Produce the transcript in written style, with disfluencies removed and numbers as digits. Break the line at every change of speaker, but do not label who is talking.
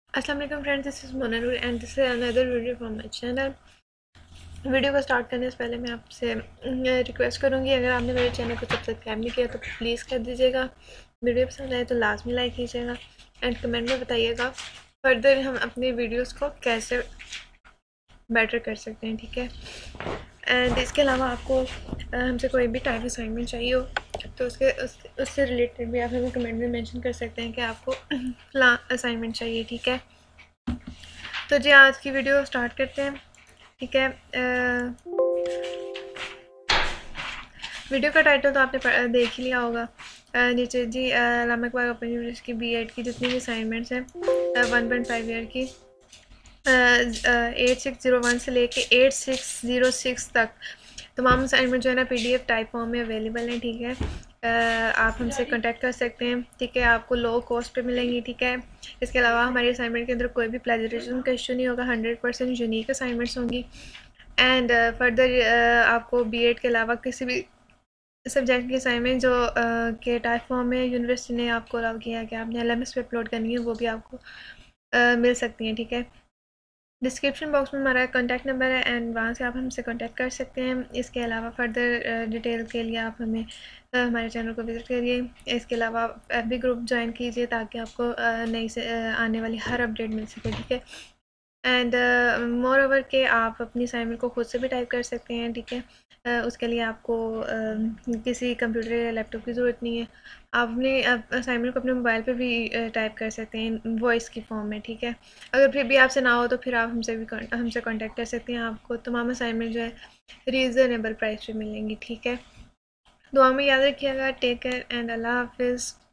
अस्सलाम वालेकुम friends, this is Mona Noor and this is another video from my channel. Video को start करने से पहले मैं आपसे रिक्वेस्ट करूंगी, अगर आपने मेरे चैनल को सब्सक्राइब नहीं किया तो प्लीज़ कर दीजिएगा। वीडियो पसंद आए तो लाजमी लाइक कीजिएगा एंड कमेंट में बताइएगा फर्दर हम अपनी वीडियोस को कैसे बेटर कर सकते हैं, ठीक है। एंड इसके अलावा आपको हमसे कोई भी टाइप असाइनमेंट चाहिए हो तो उससे रिलेटेड भी आप हमें कमेंट में मेंशन कर सकते हैं कि आपको फलां असाइनमेंट चाहिए, ठीक है। तो जी आज की वीडियो स्टार्ट करते हैं, ठीक है। वीडियो का टाइटल तो आपने देख ही लिया होगा। नीचे जी अल्लामा इकबाल ओपन यूनिवर्सिटी की बीएड की जितनी भी असाइनमेंट्स हैं 1.5 ईयर की 8601 से लेके 8606 तक तमाम असाइनमेंट जो है ना पीडीएफ टाइप फॉर्म में अवेलेबल हैं, ठीक है। आप हमसे कांटेक्ट कर सकते हैं, ठीक है। आपको लो कॉस्ट पे मिलेंगी, ठीक है। इसके अलावा हमारी असाइनमेंट के अंदर कोई भी प्लेजरिज्म का इशू नहीं होगा, 100% यूनिक असाइनमेंट्स होंगी। एंड फर्दर आपको बीएड के अलावा किसी भी सब्जेक्ट की असाइनमेंट जो के टाइप फॉर्म में यूनिवर्सिटी ने आपको अलाउ किया है कि आपने एलएमएस पे अपलोड करनी है, वो भी आपको मिल सकती हैं, ठीक है। डिस्क्रिप्शन बॉक्स में हमारा कॉन्टैक्ट नंबर है एंड वहाँ से आप हमसे कांटेक्ट कर सकते हैं। इसके अलावा फर्दर डिटेल के लिए आप हमें हमारे चैनल को विज़िट करिए। इसके अलावा एफबी ग्रुप ज्वाइन कीजिए ताकि आपको नई से आने वाली हर अपडेट मिल सके, ठीक है। एंड मोर ओवर के आप अपनी असाइनमेंट को खुद से भी टाइप कर सकते हैं, ठीक है। उसके लिए आपको किसी कंप्यूटर या लैपटॉप की ज़रूरत नहीं है। आप अपने असाइनमेंट को अपने मोबाइल पे भी टाइप कर सकते हैं वॉइस की फॉर्म में, ठीक है। अगर फिर भी आपसे ना हो तो फिर आप हमसे कांटेक्ट कर सकते हैं। आपको तमाम असाइनमेंट जो है रीज़नेबल प्राइस पे मिलेंगी, ठीक है। दुआ में याद रखिएगा। टेक केयर एंड अल्लाह हाफिज़।